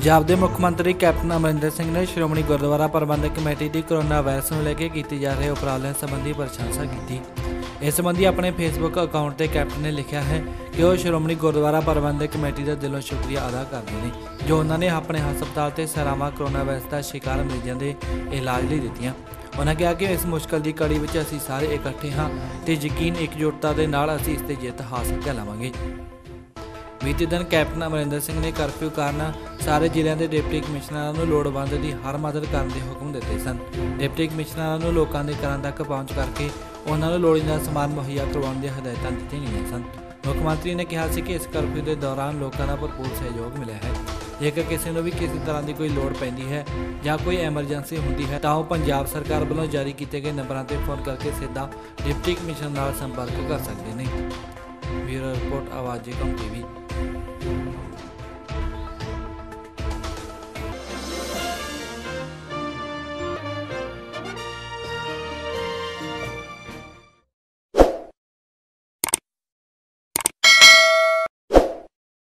पंजाब के मुख्य मंत्री कैप्टन अमरिंदर सिंह ने श्रोमणी गुरुद्वारा प्रबंधक कमेटी की कोरोना वायरस को लेकर की जा रहे उपरालों संबंधी प्रशंसा की। इस संबंधी अपने फेसबुक अकाउंट से कैप्टन ने लिखा है कि वह श्रोमणी गुरुद्वारा प्रबंधक कमेटी का दिलों शुक्रिया अदा करते हैं जो उन्होंने अपने हस्पताल से सरावां कोरोना वायरस का शिकार मरीजों के इलाज लिए दित्तियां। उन्होंने कहा कि इस मुश्किल की कड़ी में असीं सारे इकट्ठे हाँ तो यकीन एकजुटता के नाल असीं इस ते जित हासिल कर लवांगे। बीते दिन कैप्टन अमरिंदर सिंह ने करफ्यू कारण सारे जिलों के डिप्टी कमिश्नਰਾਂ ਨੂੰ लोड़वंद की हर मदद करने के हुक्म दिते सन। डिप्टी कमिश्नਰਾਂ ਨੂੰ लोगों के घरों तक पहुँच करके उन्होंने लोड़ींदा समान मुहैया करवाने की हदायतां दी गई सन। मुख्यमंत्री ने कहा कि इस करफ्यू के दौरान लोगों का भरपूर सहयोग मिला है। जेकर किसी को भी किसी तरह की कोई लोड़ पैंदी है या कोई एमरजेंसी होंदी है तो पंजाब सरकार वालों जारी किए गए नंबरों पर फोन करके सीधा डिप्टी कमिश्नर नाल संपर्क कर सकते हैं। ब्यूरो रिपोर्ट आवाज़ कम TV।